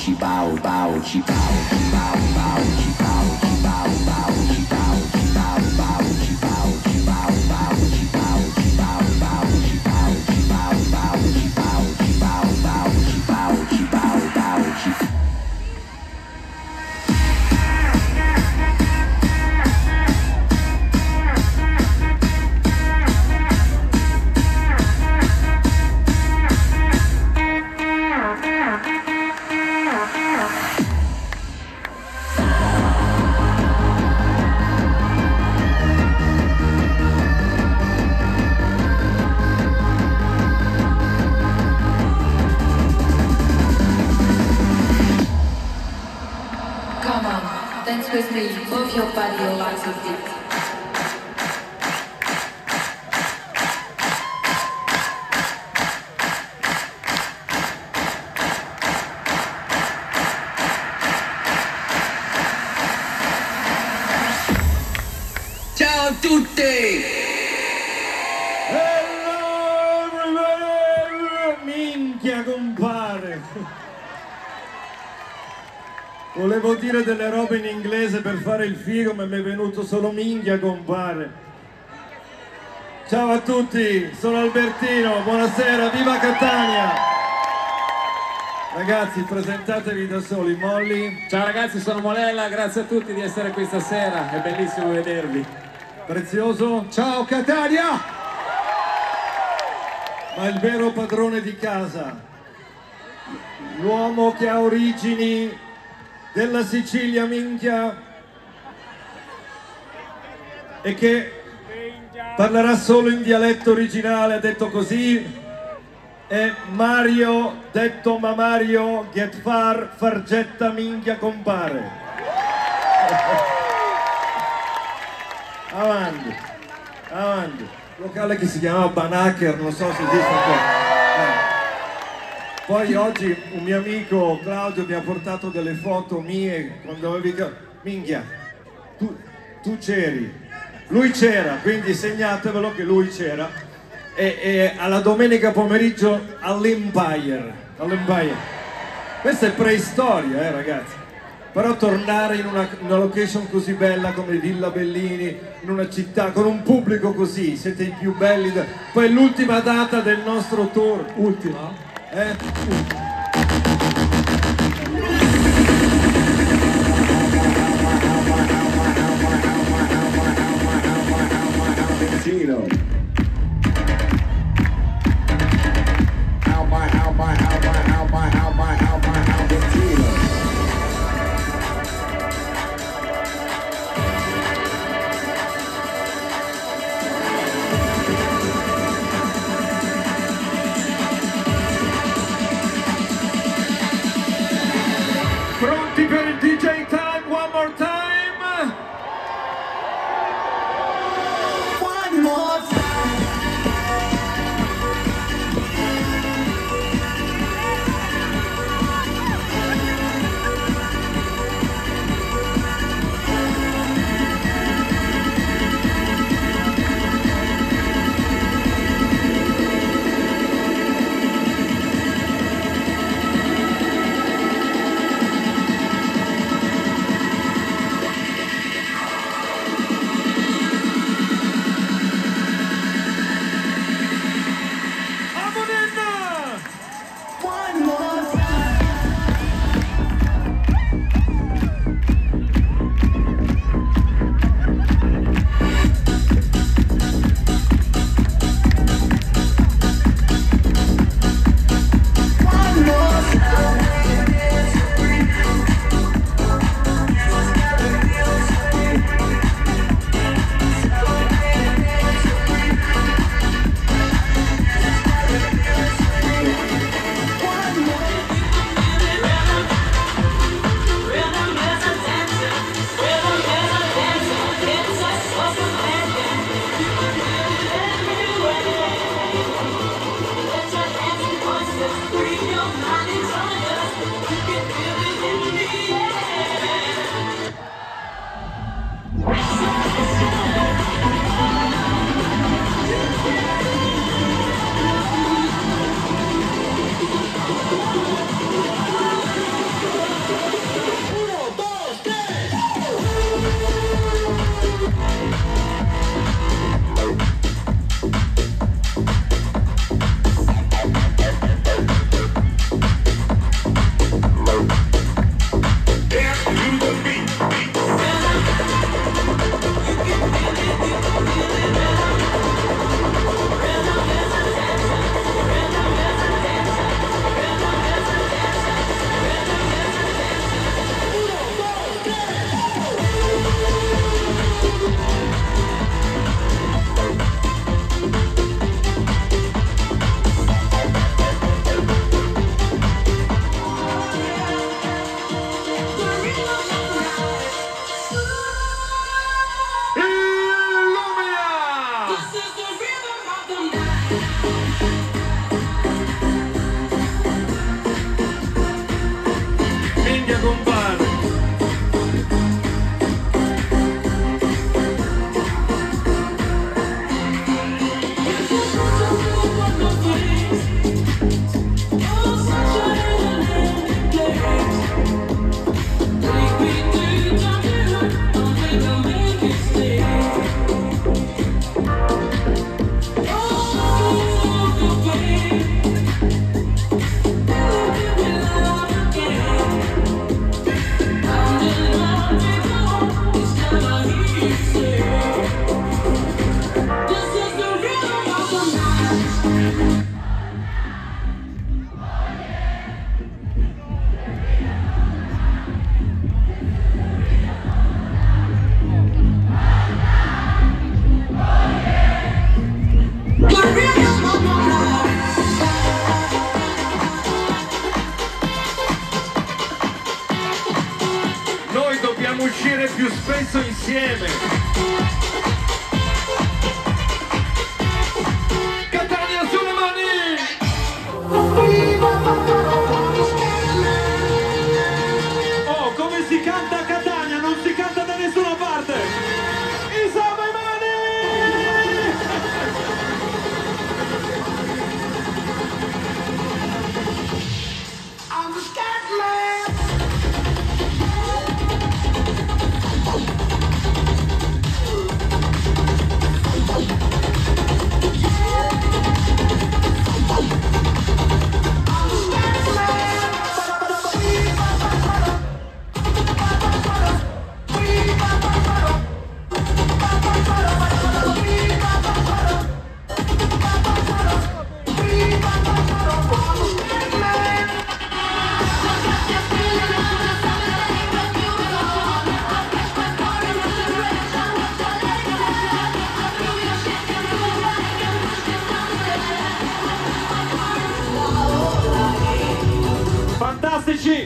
Dance with me, move your body, your legs a bit. Ciao a tutti! Hello everybody! Minchia compare! Volevo dire delle robe in inglese per fare il figo, ma mi è venuto solo minchia compare. Ciao a tutti, sono Albertino, buonasera, viva Catania! Ragazzi, presentatevi da soli. Molly. Ciao ragazzi, sono Molella, grazie a tutti di essere qui stasera, è bellissimo vedervi. Prezioso. Ciao Catania! Ma il vero padrone di casa, l'uomo che ha origini della Sicilia, minchia, e che parlerà solo in dialetto originale, detto così, è Mario, detto Mamario, get far, fargetta, minchia compare. Avanti, avanti. Locale che si chiamava Banacher, non so se esiste ancora. Poi oggi un mio amico Claudio mi ha portato delle foto mie quando avevi... Minchia, tu c'eri, lui c'era, quindi segnatevelo che lui c'era. E alla domenica pomeriggio all'Empire. Questa è preistoria, ragazzi. Però tornare in una location così bella come Villa Bellini, in una città con un pubblico così, siete i più belli. Poi è l'ultima data del nostro tour. Ultima? Pronti per il DJ time, one more time? One more time. Noi dobbiamo uscire più spesso insieme. Catania sulle mani! Oh, come si canta a Catania? Non si canta da nessuna parte! Insomma i mani! Fantastici!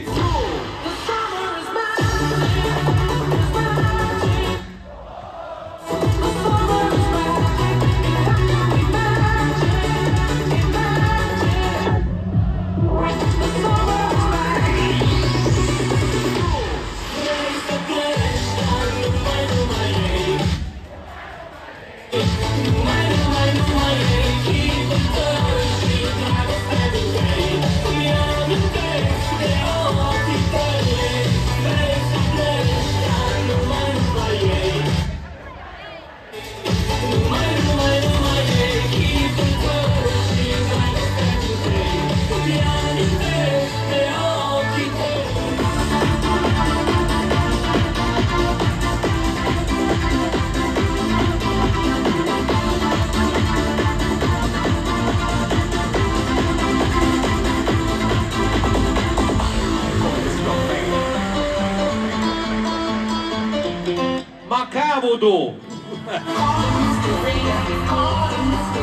Ma cavodo!